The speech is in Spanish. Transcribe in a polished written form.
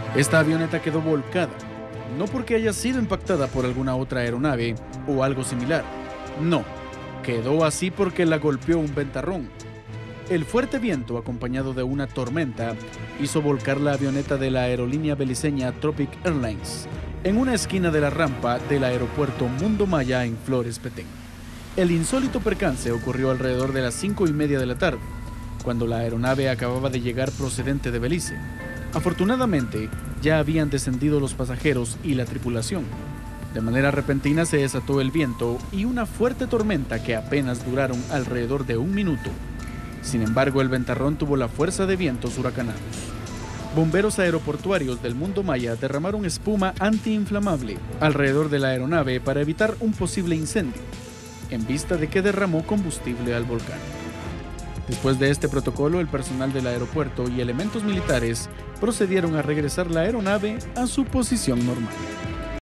Esta avioneta quedó volcada, no porque haya sido impactada por alguna otra aeronave o algo similar. No, quedó así porque la golpeó un ventarrón. El fuerte viento, acompañado de una tormenta, hizo volcar la avioneta de la aerolínea beliceña Tropic Airlines en una esquina de la rampa del aeropuerto Mundo Maya en Flores, Petén. El insólito percance ocurrió alrededor de las 5:30 de la tarde, cuando la aeronave acababa de llegar procedente de Belice. Afortunadamente, ya habían descendido los pasajeros y la tripulación. De manera repentina se desató el viento y una fuerte tormenta que apenas duraron alrededor de un minuto. Sin embargo, el ventarrón tuvo la fuerza de vientos huracanados. Bomberos aeroportuarios del Mundo Maya derramaron espuma antiinflamable alrededor de la aeronave para evitar un posible incendio, en vista de que derramó combustible al volcán. Después de este protocolo, el personal del aeropuerto y elementos militares procedieron a regresar la aeronave a su posición normal.